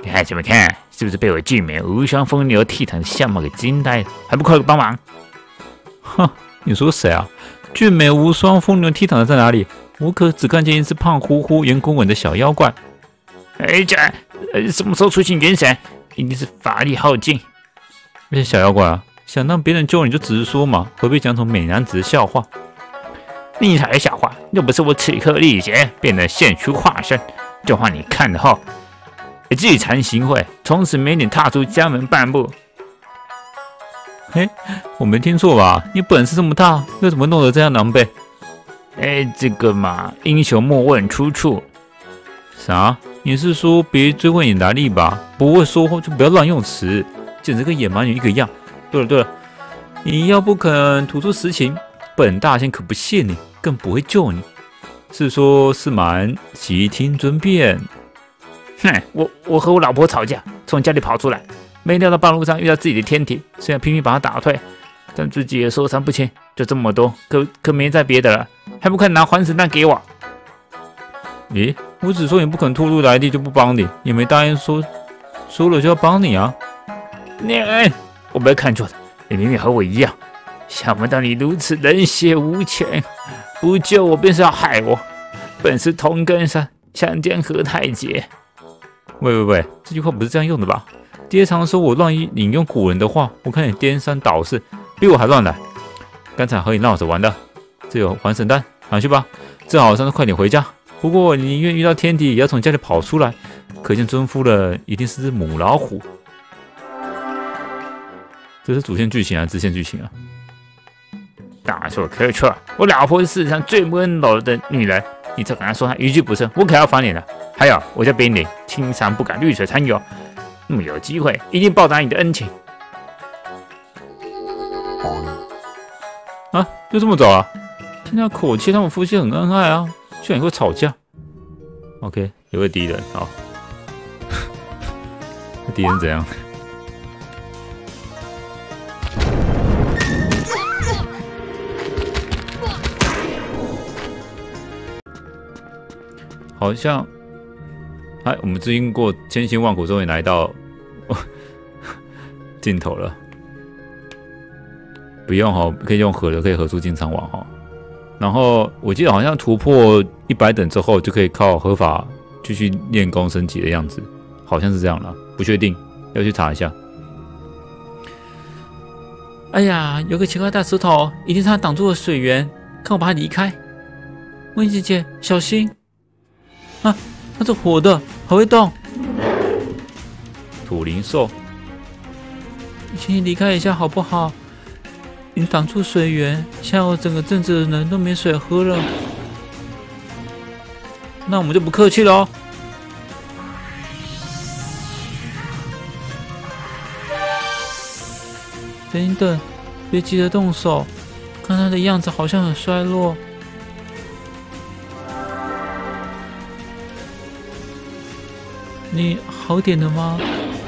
看什么看？是不是被我俊美无双风流倜傥的相貌给惊呆了？还不快帮忙！ 哼，你说谁啊？俊美无双、风流倜傥的在哪里？我可只看见一只胖乎乎、圆滚滚的小妖怪。 哎，什么时候出现元神？一定是法力耗尽。 而且小妖怪啊，想让别人救你就直说嘛，何必讲什么美男子的笑话？ 你才笑话！又不是我此刻力竭变得现出化身，就换你看得后，自惭形秽，从此没脸踏出家门半步。 嘿，我没听错吧？你本事这么大，又怎么弄得这样狼狈？ 哎，这个嘛，英雄莫问出处。 啥？你是说别追问你来历吧？不会说话就不要乱用词，简直跟野蛮人一个样。对了，你要不肯吐出实情，本大仙可不谢你，更不会救你。是说是瞒，悉听尊便。 哼，我和我老婆吵架，从家里跑出来，没料到半路上遇到自己的天体，虽然拼命把他打退，但自己也受伤不轻。就这么多，可没再别的了，还不快拿还神蛋给我！ 咦，我只说你不肯吐露来历就不帮你，也没答应说了就要帮你啊。 我没看错的，你明明和我一样，想不到你如此冷血无情，不救我便是要害我，本是同根生，相煎何太急。 喂，这句话不是这样用的吧？爹常说我乱引用古人的话，我看你颠三倒四，比我还乱来。刚才和你闹着玩的，这有还神丹，拿去吧。正好上次快点回家。不过你宁愿遇到天敌，也要从家里跑出来，可见尊夫人一定是只母老虎。这是主线剧情还是支线剧情啊？ 大错特错！我老婆是世界上最温柔的女人，你再敢她说她一句不慎，我可要翻脸了。还有，我叫边领，青山不改，绿水长流。那么有机会，一定报答你的恩情。 啊，就这么走啊？听他口气，他们夫妻很恩爱啊，居然会吵架。OK， 有个敌人，好，敌人怎样？好像，哎，我们经过千辛万苦，终于来到尽头了。不用哈，可以用合的，可以合出金常网哈。然后我记得好像突破100等之后，就可以靠合法继续练功升级的样子，好像是这样啦，不确定，要去查一下。 哎呀，有个奇怪大石头，一定是它挡住了水源，看我把它离开。温姐姐，小心！啊，它是活的，还会动。 土灵兽， 请你离开一下好不好？你挡住水源，现在我整个镇子的人都没水喝了。那我们就不客气了哦。等等，别急着动手，看他的样子好像很衰弱。你好点了吗？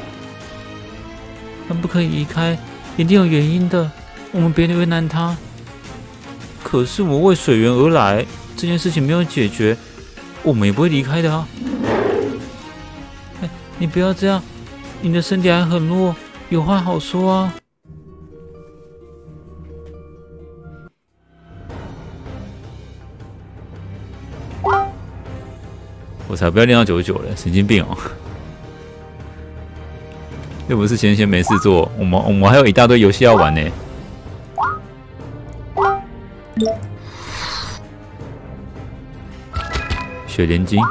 他不可以离开，一定有原因的。我们别为难他。可是我为水源而来，这件事情没有解决，我们也不会离开的啊！哎，你不要这样，你的身体还很弱，有话好说啊！ 我才不要练到99了，神经病哦！又不是闲没事做，我们还有一大堆游戏要玩呢。血莲金，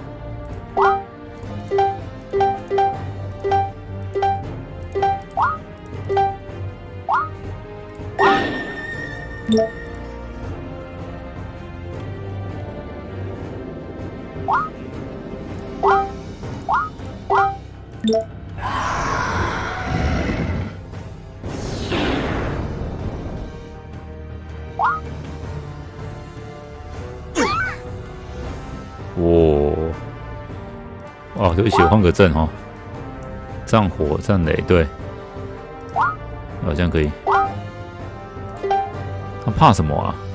哦，对不起，我换个阵哦。战火、战雷，对，好像可以。他怕什么啊？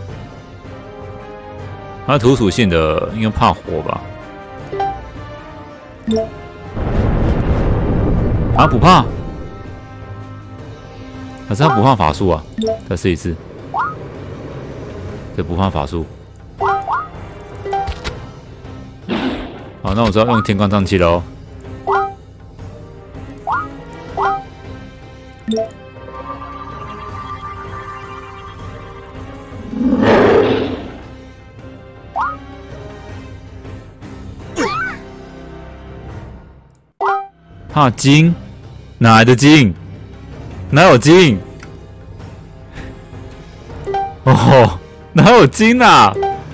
他土属性的应该怕火吧？ 啊，不怕？还是他不怕法术啊？再试一次，这不怕法术。好，那我知道用天光瘴气了哦。怕金？哪来的金？哪有金？哦，哪有金啊？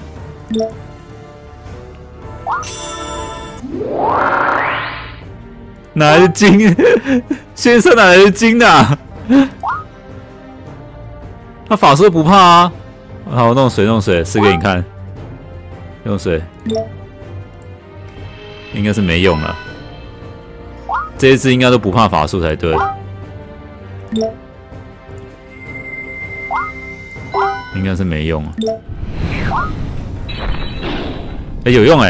哪来的金？先生哪来的金啊？他法术不怕啊！好，弄水，试给你看。用水，应该是没用了。这一只应该都不怕法术才对。应该是没用啊。哎，有用哎！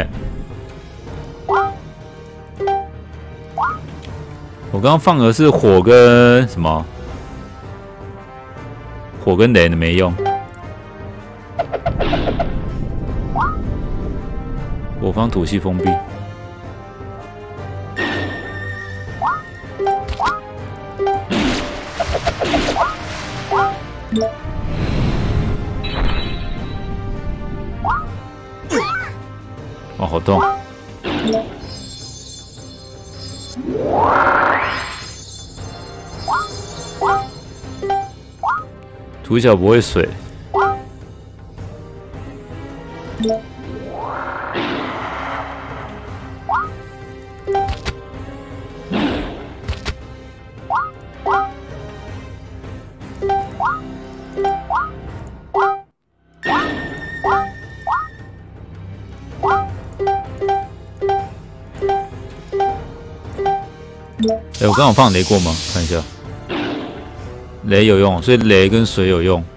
我刚刚放的是火跟什么？火跟雷的没用。我方吐气封闭。哦，好痛！土角不会水。我刚好放雷过吗？看一下，雷有用，所以雷跟水有用。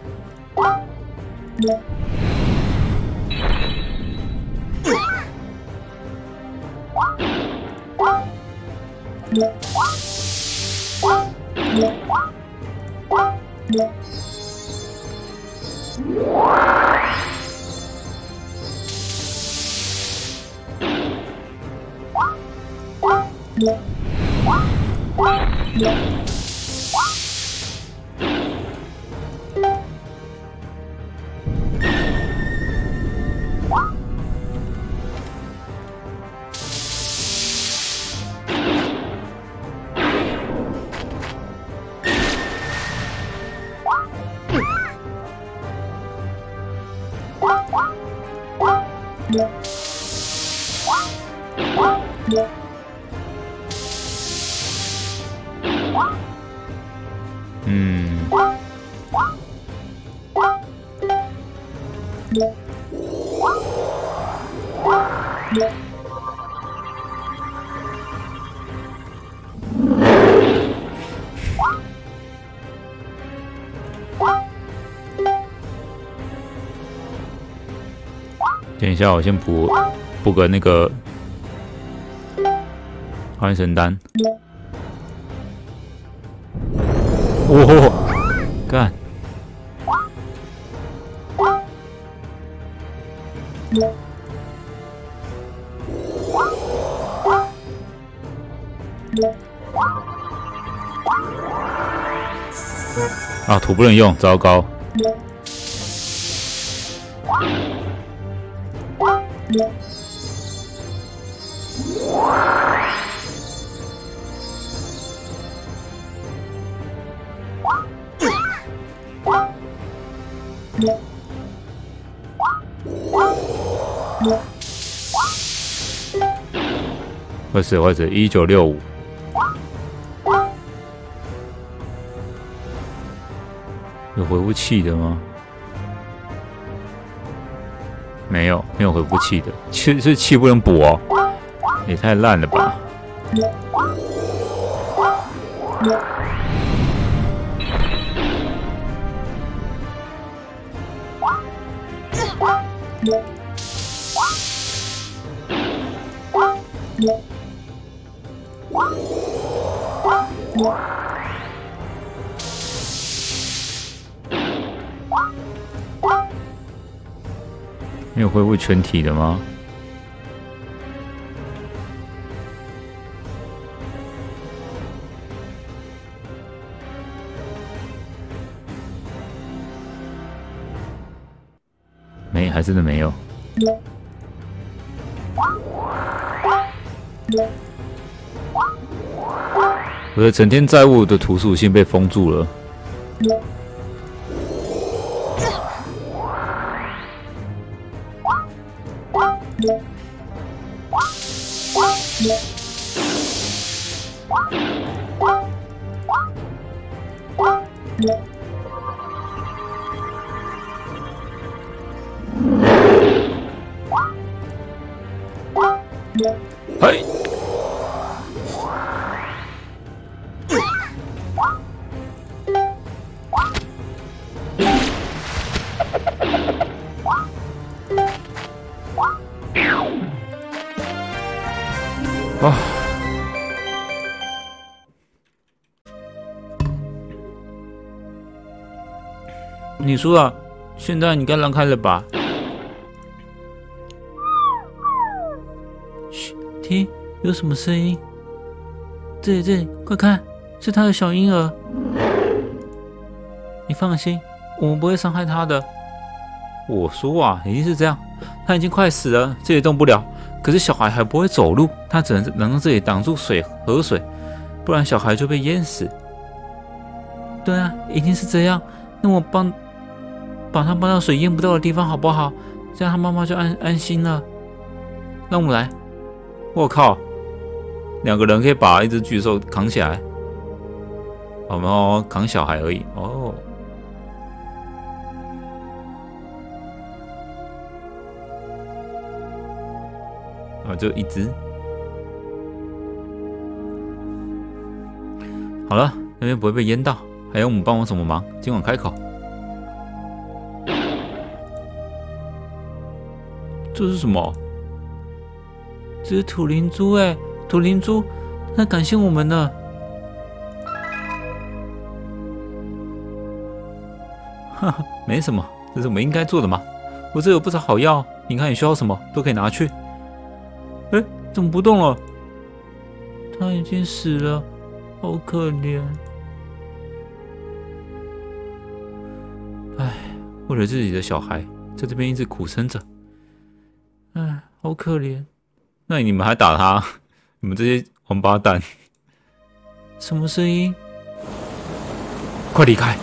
等一下，我先补个那个换神丹。哦，干！啊，土不能用，糟糕！会死！1965。有回复器的吗？没有回复器的，是气不能补哦，也太烂了吧！ 没有恢复全体的吗？没，还真的没有。我的承天债务的图属性被封住了。嘿，啊！ 你输了，现在你该让开了吧？嘘，听，有什么声音？这里，快看，是他的小婴儿。你放心，我们不会伤害他的。我说啊，一定是这样，他已经快死了，这里动不了。可是小孩还不会走路，他只能让这里挡住河水，不然小孩就被淹死。对啊，一定是这样。那我把他搬到水淹不到的地方好不好？这样他妈妈就安心了。让我们来。 我靠，2个人可以把一只巨兽扛起来，然后扛小孩而已。哦，啊，就一只。好了，那边不会被淹到。还要我们帮我什么忙？今晚开口。 这是什么？这是土灵珠哎，土灵珠，他感谢我们呢。 哈哈，没什么，这是我们应该做的嘛。我这有不少好药，你看你需要什么都可以拿去。 哎，怎么不动了？他已经死了，好可怜。 唉，为了自己的小孩，在这边一直苦撑着。 唉，好可怜。 那你们还打他？你们这些王八蛋！ 什么声音？ 快离开！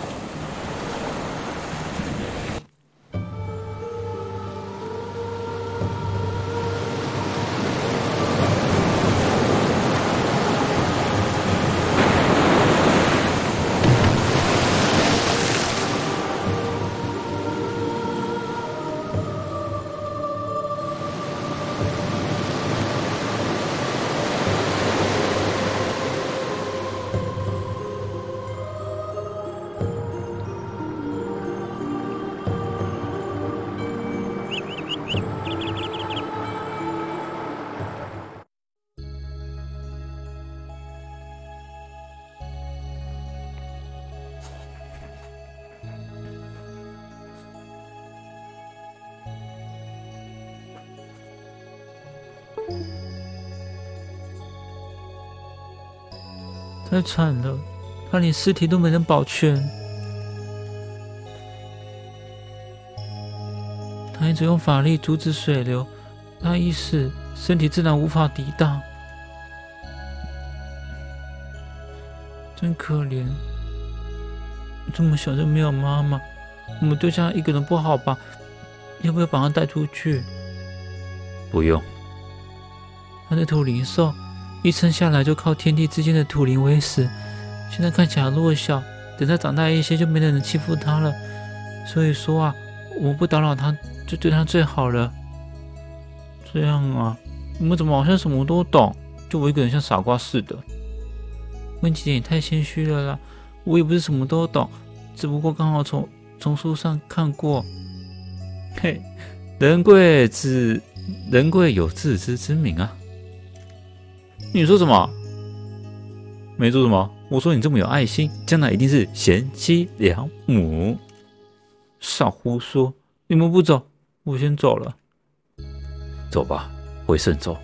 太惨了，他连尸体都没能保全。他一直用法力阻止水流，他一死，身体自然无法抵挡。真可怜，这么小就没有妈妈，我们丢下一个人不好吧？要不要把他带出去？ 不用。 他的土灵兽一生下来就靠天地之间的土灵为食，现在看起来弱小，等他长大一些就没人能欺负他了。所以说啊，我们不打扰他，就对他最好了。这样啊，你们怎么好像什么都懂？就我一个人像傻瓜似的。温姐姐也太谦虚了啦，我也不是什么都懂，只不过刚好从书上看过。 嘿，人贵有自知之明啊。 你说什么？ 没做什么？我说你这么有爱心，将来一定是贤妻良母。少胡说！你们不走，我先走了。走吧，回圣州。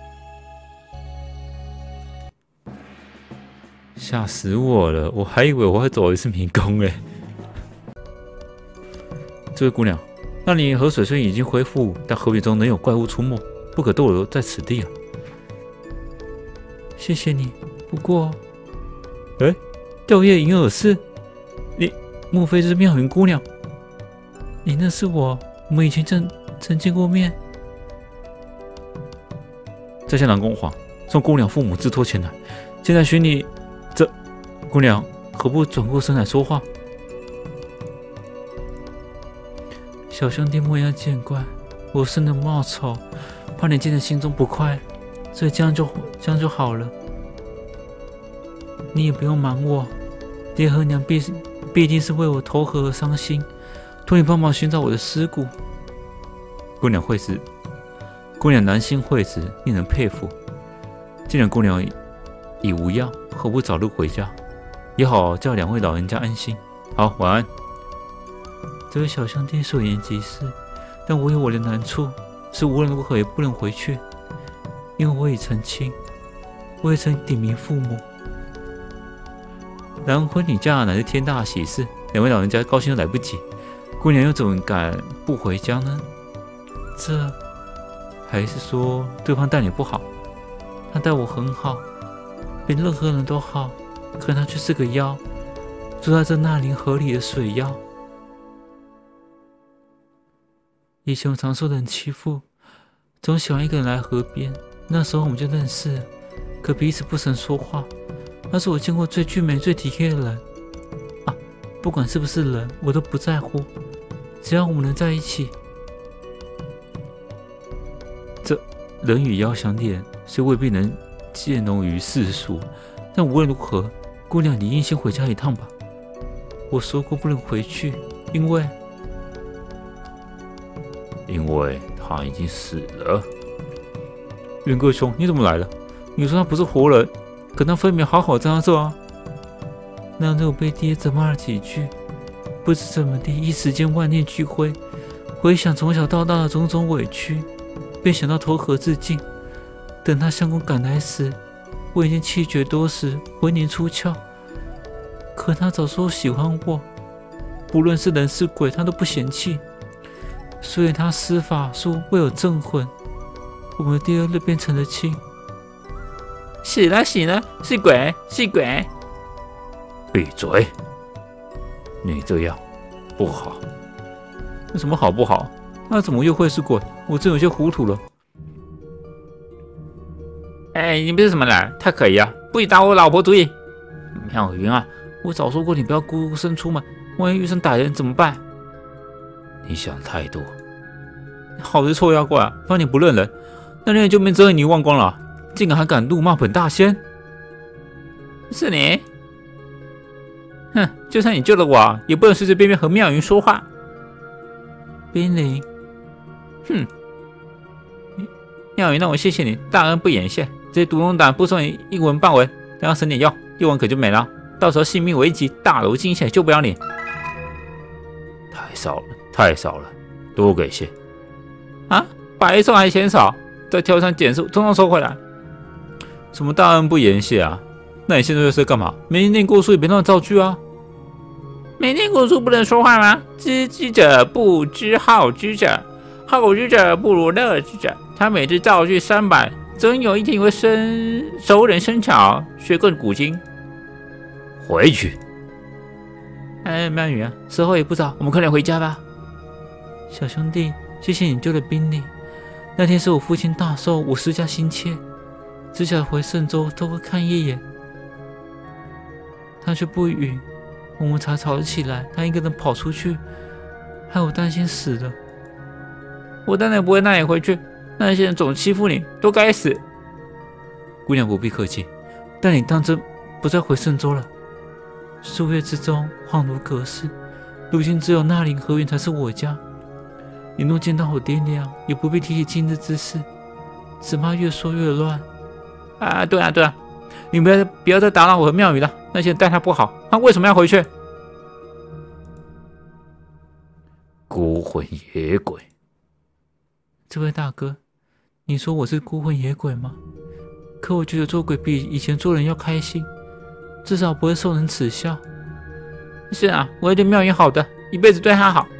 吓死我了！我还以为我会走一次迷宫哎。这位姑娘，那里河水虽然已经恢复，但河水中仍有怪物出没，不可逗留在此地啊。谢谢你，不过，吊叶银耳寺，你莫非是妙云姑娘？你认识我？我们以前曾见过面。在下南宫皇，送姑娘父母自托前来，现在寻你。这姑娘何不转过身来说话？小兄弟莫要见怪，我生得貌丑，怕你见得心中不快，所以这样就好了。你也不用瞒我，爹和娘必定是为我投河而伤心，托你帮忙寻找我的尸骨。姑娘南心慧直，令人佩服。既然姑娘已无恙，何不早日回家，也好叫两位老人家安心。好，晚安。这位小兄弟所言极是，但我有我的难处，是无论如何也不能回去，因为我已成亲，我也曾顶名父母。然婚女嫁乃是天大的喜事，两位老人家高兴都来不及，姑娘又怎么敢不回家呢？这还是说对方待你不好？他待我很好，比任何人都好，可他却是个妖，住在这纳林河里的水妖。以前我常受人欺负，总喜欢一个人来河边，那时候我们就认识了，可彼此不曾说话。他是我见过最俊美、最体贴的人啊！不管是不是人，我都不在乎，只要我们能在一起。这人与妖相恋，虽未必能见容于世俗，但无论如何，姑娘你应先回家一趟吧。我说过不能回去，因为他已经死了。元哥兄，你怎么来了？你说他不是活人，可他分明好好在那做啊。那日我被爹责骂了几句，不知怎么地，一时间万念俱灰。回想从小到大的种种委屈，便想到投河自尽。等他相公赶来时，我已经气绝多时，魂灵出窍。可他早说喜欢我，不论是人是鬼，他都不嫌弃。所以他施法术为我镇魂，我们第二日便成了亲。死了，是鬼！ 闭嘴！你这样不好。 有什么好不好？那怎么又会是鬼？我真有些糊涂了。 你不是什么人，太可疑了，不许打我老婆主意。 妙云啊，我早说过你不要孤身出门，万一遇上歹人怎么办？ 你想太多。 好的臭妖怪啊，放你不认人，那人就没责任你忘光了，竟然还敢怒骂本大仙！ 是你？哼，就算你救了我，也不能随随便便和妙云说话。 冰凌， 哼，妙云让我谢谢你，大恩不掩谢。这些毒龙胆不送你一文半文，让他省点药，1文可就没了，到时候性命危急，大楼惊险，救不了你。 太少了，多给些。 啊，白送还嫌少？再挑三拣四，通通收回来。 什么大恩不言谢啊？那你现在又是在干嘛？没念过书也别乱造句啊！ 没念过书不能说话吗？知之者不知好之者，好之者不如乐之者。他每日造句300，总有一天会熟能生巧，学个古今。 回去。 妙云啊，时候也不早，我们快点回家吧。小兄弟，谢谢你救了冰凌。那天是我父亲大寿，我施加心切，只想回圣州偷偷看一眼。他却不允，我们才吵了起来。他一个人跑出去，害我担心死了。 我当然不会让你回去，那些人总欺负你，都该死。 姑娘不必客气，但你当真不再回圣州了？数月之中，恍如隔世，如今只有纳林河源才是我家。你若见到我爹娘，也不必提起今日之事，只怕越说越乱。 对啊， 你不要再打扰我和妙宇了。那些人待他不好，他为什么要回去？ 孤魂野鬼， 这位大哥，你说我是孤魂野鬼吗？可我觉得做鬼比以前做人要开心，至少不会受人耻笑。是啊，我会对妙宇好的，一辈子对他好。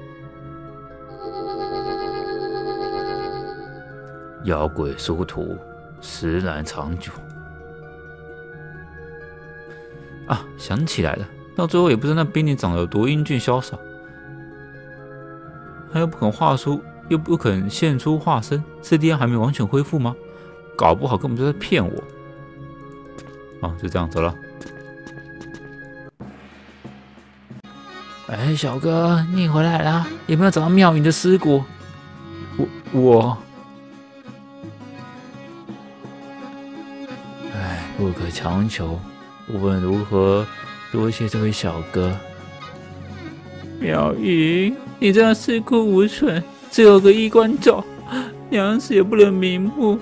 妖鬼殊途，实难长久。 啊，想起来了，到最后也不知道那兵灵长得有多英俊潇洒，他又不肯画出，又不肯现出化身，是力量还没完全恢复吗？搞不好根本就在骗我。好，就这样走了。哎，小哥，你回来啦？有没有找到妙云的尸骨？我，哎，不可强求。无论如何，多谢这位小哥。妙云，你这样尸骨无存，只有个衣冠冢，娘死也不能瞑目。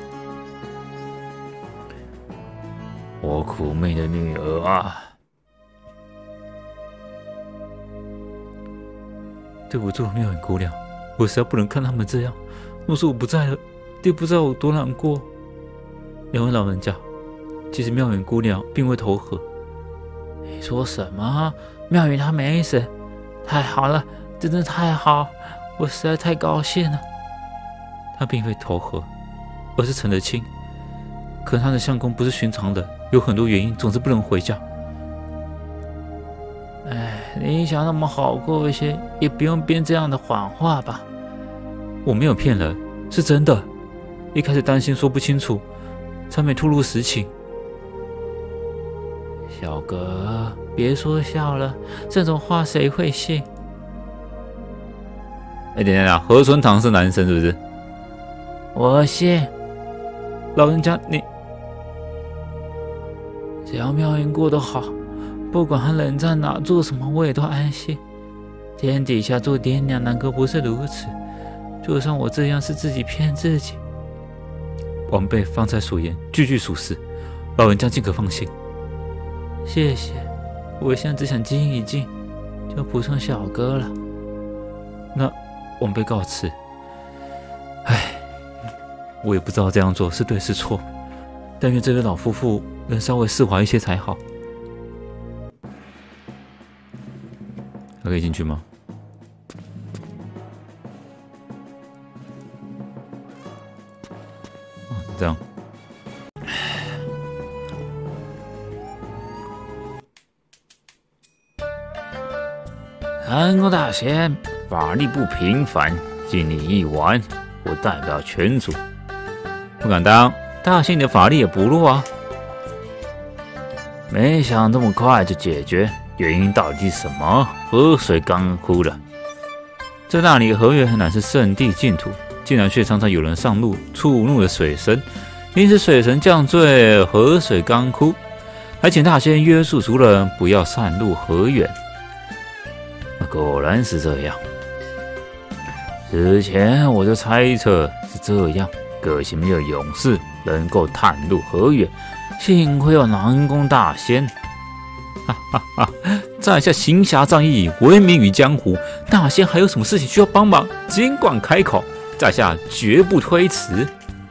我苦命的女儿啊！ 对不住，妙云姑娘，我实在不能看他们这样。若是我不在了，爹不知道我多难过。两位老人家，其实妙云姑娘并未投河。你说什么？妙云她没死？太好了，真的太好，我实在太高兴了。她并非投河，而是成了亲。可她的相公不是寻常人，有很多原因，总是不能回家。哎，你想那么好过一些，也不用编这样的谎话吧？我没有骗人，是真的。一开始担心说不清楚，才没吐露实情。小哥，别说笑了，这种话谁会信？ 哎，等等，何春堂是男生是不是？ 我信。老人家，你只要妙云过得好，不管他人在哪做什么，我也都安心。天底下做爹娘，哪个不是如此？就算我这样是自己骗自己。晚辈方才所言句句属实，老人家尽可放心。谢谢，我现在只想静一静，就不算小哥了。那晚辈告辞。唉，我也不知道这样做是对是错，但愿这对老夫妇能稍微释怀一些才好。还可以进去吗？这样。 南宫大仙法力不平凡，敬你一碗，我代表全族。 不敢当，大仙你的法力也不弱啊。 没想这么快就解决，原因到底是什么？河水干枯了。 在那里，河源乃是圣地净土，竟然却常常有人上路触怒了水神，因此水神降罪，河水干枯，还请大仙约束族人不要擅入河源。 果然是这样。之前我就猜测是这样，可惜没有勇士能够探入河源，幸亏有南宫大仙。 哈哈哈！在下行侠仗义，闻名于江湖，大仙还有什么事情需要帮忙，尽管开口，在下绝不推辞。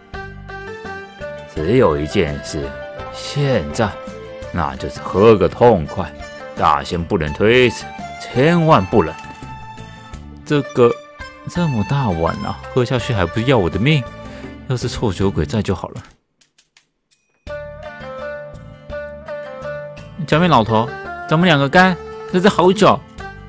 只有一件事，现在那就是喝个痛快，大仙不能推辞，千万不能。 这个这么大碗啊，喝下去还不是要我的命？要是臭酒鬼在就好了。假面老头，咱们两个干，这是好酒。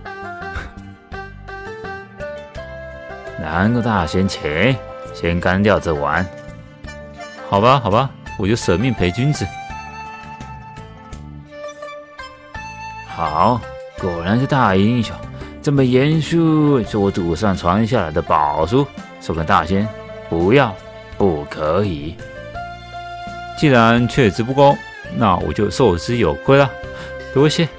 南宫大仙，请先干掉这碗。 好吧，好吧，我就舍命陪君子。 好，果然是大英雄。这么严肃，是我祖上传下来的宝书，说跟大仙不要，不可以。 既然却之不恭，那我就受之有愧了，多谢。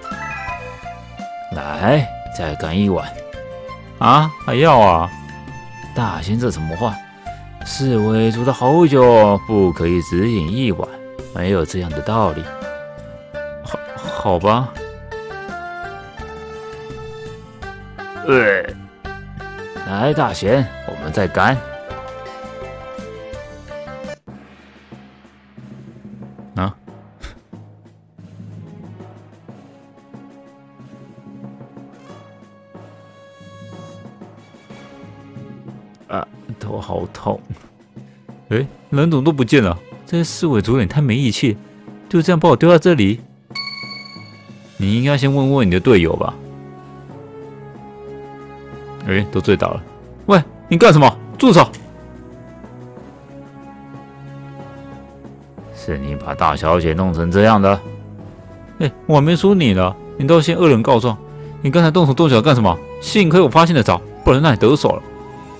来，再干一碗。 啊，还要啊？ 大仙这什么话？是为族的好酒，不可以只饮一碗， 没有这样的道理。 好吧。 来，大贤，我们再干。 啊！ 头好痛。 人怎么都不见了？这些侍卫族人太没义气，就这样把我丢在这里。你应该先问问你的队友吧。都醉倒了。喂，你干什么？住手！ 是你把大小姐弄成这样的？ 我还没说你呢，你倒先恶人告状。你刚才动手动脚干什么？幸亏我发现得早，不然让你得手了。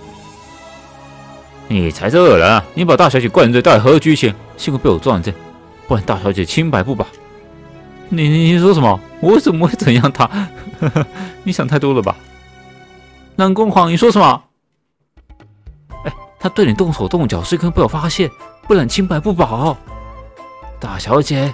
你才是恶人啊！ 你把大小姐灌醉，到底何居情？幸亏被我撞见，不然大小姐清白不保。你说什么？我为什么会怎样她？你想太多了吧？蓝公皇，你说什么？他对你动手动脚，是可被我发现，不然清白不保。 大小姐，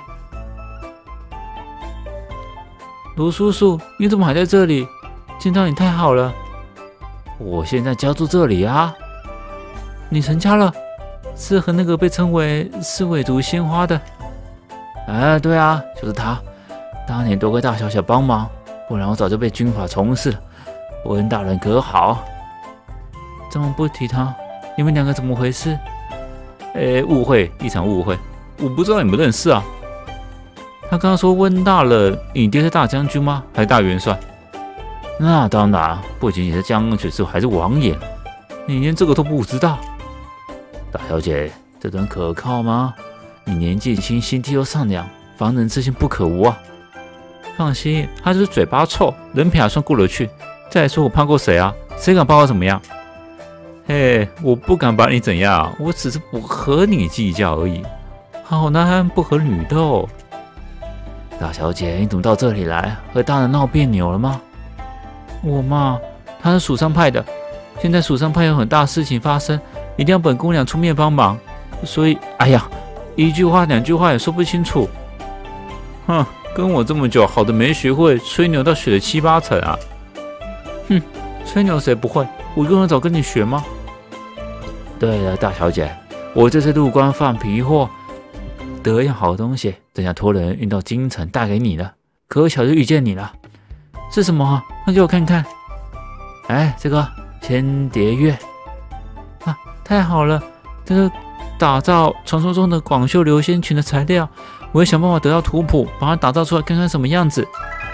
罗叔叔，你怎么还在这里？见到你太好了。 我现在家住这里啊。 你成家了？是和那个被称为侍卫族鲜花的？ 对啊，就是他。当年多亏大小姐帮忙，不然我早就被军法从事了。温大人可好？ 怎么不提他？你们两个怎么回事？ 误会，一场误会。 我不知道你们认识啊。他刚刚说温大人，你爹是大将军吗？还是大元帅？ 那当然，不仅仅是将军，还是王爷。 你连这个都不知道？ 大小姐，这人可靠吗？你年纪轻，心地又善良，防人之心不可无啊。 放心，他就是嘴巴臭，人品还算过得去。再说我怕过谁啊？谁敢把我怎么样？我不敢把你怎样，我只是不和你计较而已。好男人不和女斗。 大小姐，你怎么到这里来？和大人闹别扭了吗？ 我嘛，他是蜀山派的，现在蜀山派有很大事情发生，一定要本姑娘出面帮忙，所以，一句话两句话也说不清楚。跟我这么久，好的没学会，吹牛倒学了7、8成啊。吹牛谁不会？我用得早跟你学吗？ 对了，大小姐，我这次入关放皮货，得样好东西，正想托人运到京城带给你了，可巧就遇见你了。 是什么啊？那给我看看。 这个千蝶月啊，太好了！这个打造传说中的广袖流仙裙的材料，我会想办法得到图谱，把它打造出来，看看什么样子。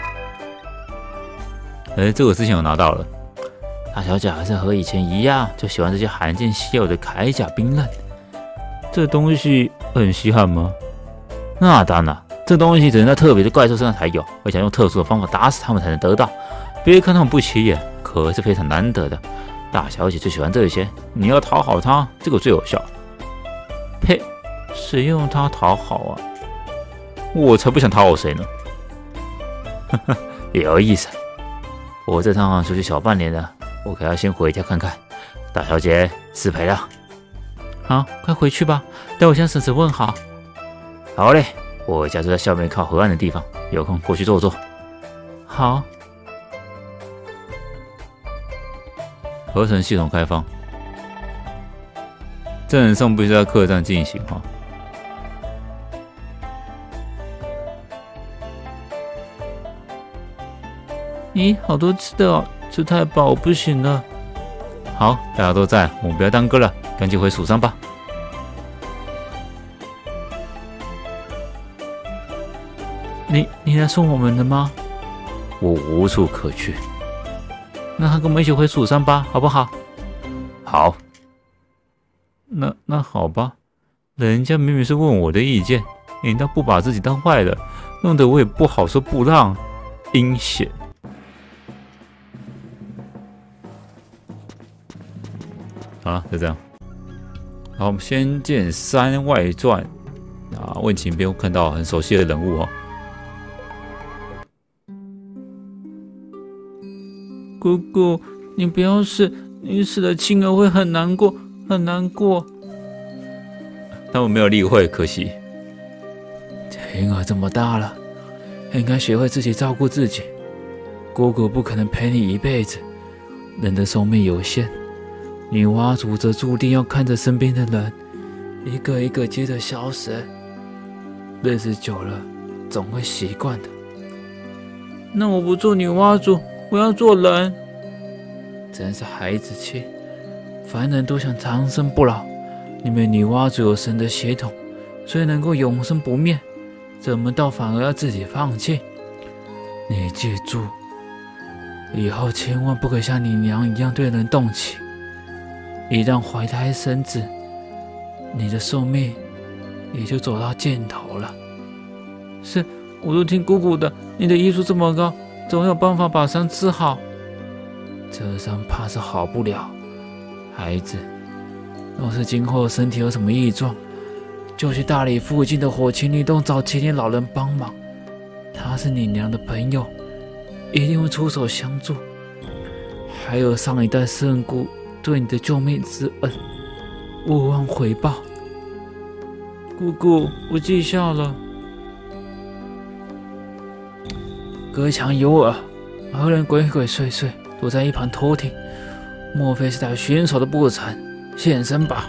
这个之前有拿到了。 大小姐还是和以前一样，就喜欢这些罕见稀有的铠甲兵刃。 这东西很稀罕吗？ 那当然，这东西只能在特别的怪兽身上才有，而且用特殊的方法打死他们才能得到。别看他们不起眼，可是非常难得的。大小姐最喜欢这些，你要讨好她，这个最有效。 呸！谁用它讨好啊？ 我才不想讨好谁呢。 有意思。我这趟出去小半年了，我可要先回家看看。大小姐，失陪了。 好，快回去吧，待我向婶婶问好。 好嘞，我家就在下面靠河岸的地方，有空过去坐坐。 好。 合成系统开放，真人送必须在客栈进行哈。 咦，好多吃的哦，吃太饱我不行了。 好，大家都在，我们不要耽搁了，赶紧回蜀山吧。 你来送我们的吗？ 我无处可去。 那跟我们一起回蜀山吧，好不好？ 好。 那好吧。人家明明是问我的意见，你倒不把自己当坏人，弄得我也不好说不让，阴险。 好了，就这样。好，我们《仙剑3外传》啊，问情边看到很熟悉的人物哦。 姑姑，你不要死，你死了青儿会很难过，很难过。 他们没有例会，可惜。 婴儿这么大了，应该学会自己照顾自己。姑姑不可能陪你一辈子，人的寿命有限，女娲族则注定要看着身边的人一个一个接着消失。日子久了，总会习惯的。那我不做女娲族，我要做人。真是孩子气，凡人都想长生不老，你们女娲族有神的血统，所以能够永生不灭，怎么倒反而要自己放弃？你记住，以后千万不可像你娘一样对人动情，一旦怀胎生子，你的寿命也就走到尽头了。是，我都听姑姑的，你的医术这么高，总有办法把伤治好。这伤怕是好不了，孩子，若是今后身体有什么异状，就去大理附近的火青绿洞找麒麟老人帮忙，他是你娘的朋友，一定会出手相助。还有上一代圣姑对你的救命之恩，勿忘回报。姑姑，我记下了。隔墙有耳，何人鬼鬼祟祟躲在一旁偷听？莫非是带寻仇的不成？现身吧！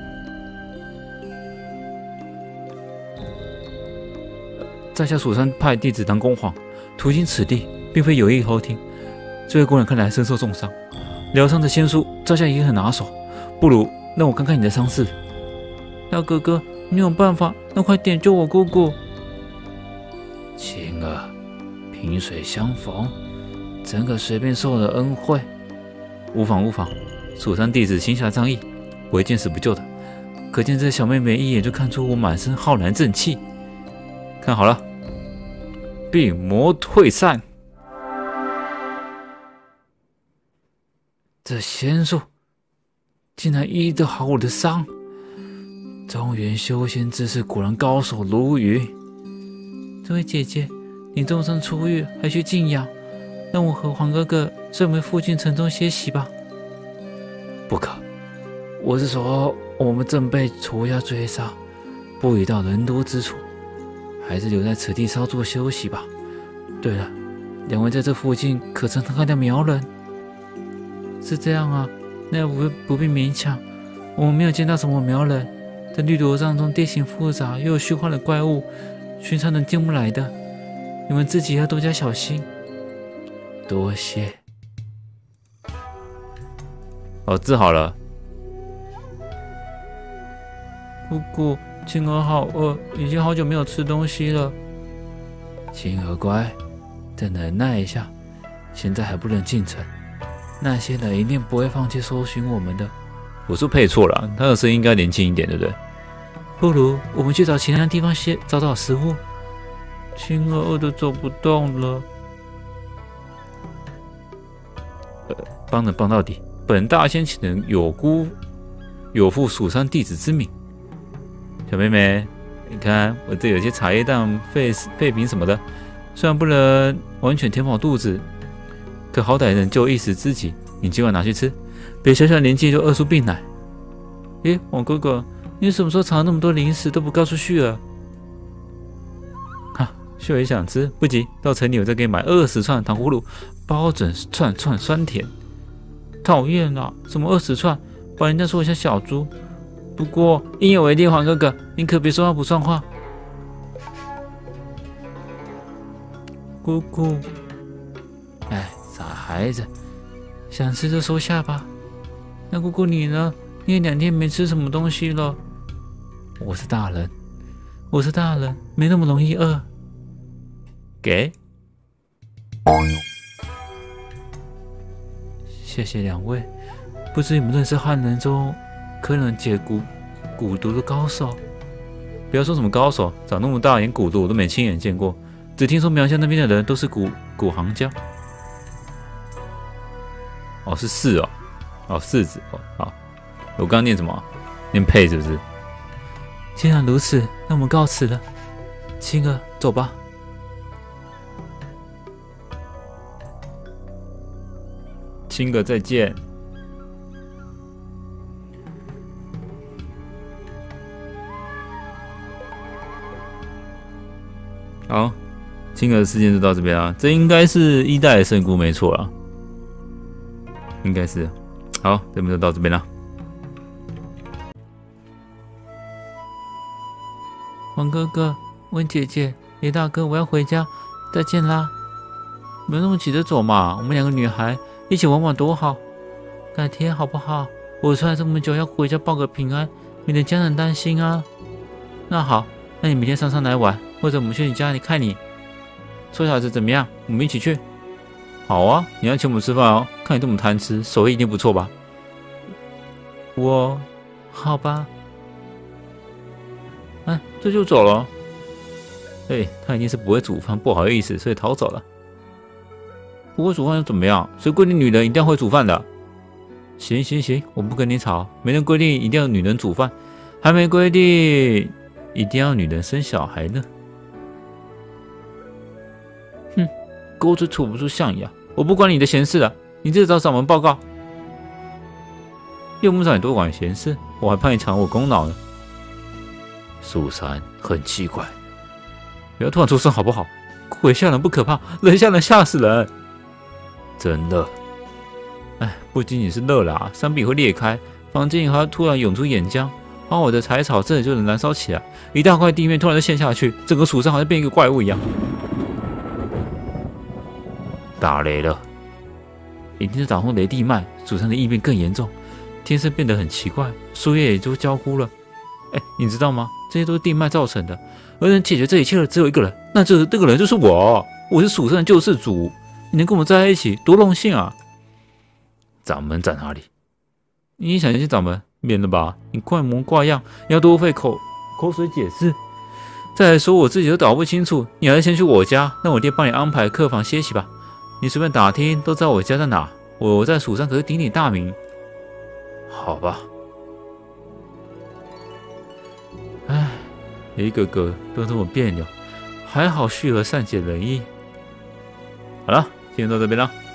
在下蜀山派弟子当公皇，途经此地，并非有意偷听。这位姑娘看来身受重伤，疗伤的仙术，在下也很拿手。不如让我看看你的伤势。 大哥哥，你有办法？那快点救我姑姑！ 青儿，萍水相逢，怎可随便受了恩惠？ 无妨无妨，蜀山弟子行侠仗义，不会见死不救的。可见这小妹妹一眼就看出我满身浩然正气。看好了，病魔退散。 这仙术竟然医得好我的伤，中原修仙之士果然高手如云。这位姐姐，你重伤初愈，还需静养，让我和黄哥哥顺回附近城中歇息吧。 不可，我是说，我们正被除妖追杀，不宜到人多之处，还是留在此地稍作休息吧。对了，两位在这附近可曾看到苗人？ 是这样啊，那不必勉强，我们没有见到什么苗人。在绿罗帐中地形复杂，又有虚幻的怪物，寻常人进不来的，你们自己要多加小心。 多谢。 哦，治好了。 姑姑，青儿好饿，已经好久没有吃东西了。 青儿乖，再忍耐一下，现在还不能进城，那些人一定不会放弃搜寻我们的。 我是配错了，他的声音应该年轻一点，对不对？ 不如我们去找其他地方找找食物。青儿饿得走不动了。 帮人帮到底，本大仙岂能有负蜀山弟子之命？小妹妹，你看我这有些茶叶蛋、废饼什么的，虽然不能完全填饱肚子，可好歹能救一时之急。你尽管拿去吃，别小小年纪就饿出病来。 诶，王哥哥，你什么时候藏了那么多零食都不告诉旭儿？ 哈，旭儿也想吃，不急，到城里我再给你买20串糖葫芦，包准串串酸甜。 讨厌啊，什么20串，把人家说我像小猪。不过应有为定，黄哥哥，你可别说话不算话。姑姑， 哎，傻孩子， 想吃就收下吧。那姑姑你呢？你也2天没吃什么东西了。 我是大人， 没那么容易饿。 给。 谢谢两位，不知你们认识汉人中可能解蛊毒的高手？ 不要说什么高手，长那么大连蛊毒我都没亲眼见过，只听说苗乡那边的人都是蛊行家。哦，是士哦，哦士子哦，好，我刚刚念什么？念配是不是？ 既然如此，那我们告辞了。青儿，走吧。 青哥，再见。 好，金额事件就到这边啊，这应该是1代的圣姑没错啦，应该是。好，这边就到这边了。 王哥哥、温姐姐、李大哥，我要回家，再见啦！不用那么急着走嘛，我们2个女孩一起玩玩多好。改天好不好？我出来这么久，要回家报个平安，免得家人担心啊。那好，那你明天上来玩，或者我们去你家里看你。臭小子怎么样？我们一起去。 好啊，你要请我们吃饭哦。看你这么贪吃，手艺一定不错吧？ 好吧。 哎，这就走了。哎，他一定是不会煮饭，不好意思，所以逃走了。不会煮饭又怎么样？谁规定女人一定要会煮饭的？行，我不跟你吵。没人规定一定要女人煮饭，还没规定一定要女人生小孩呢。哼，狗嘴吐不出象牙，我不管你的闲事了，你自己找掌门报告。用不着你多管闲事，我还怕你抢我功劳呢。 苏珊很奇怪， 不要突然出声好不好？鬼吓人不可怕，人吓人吓死人。 真热。 哎，不仅仅是热啦，山壁会裂开，房间里还突然涌出岩浆，把我的柴草这里就能燃烧起来，一大块地面突然就陷下去，整个蜀山好像变一个怪物一样。 打雷了， 一定是打通雷地脉，蜀山的异变更严重，天色变得很奇怪，树叶也就焦枯了。哎，你知道吗？这些都是地脉造成的，而能解决这一切的只有一个人，那这个人就是我。我是蜀山的救世主，你能跟我们在一起，多荣幸啊！ 掌门在哪里？ 你想去掌门，免了吧？你怪模怪样，要多费口水解释。再来说，我自己都搞不清楚，你还是先去我家，让我爹帮你安排客房歇息吧。你随便打听都知道我家在哪，我在蜀山可是鼎鼎大名。 好吧。 唉，一个个都这么别扭，还好旭儿善解人意。 好了，今天到这边了。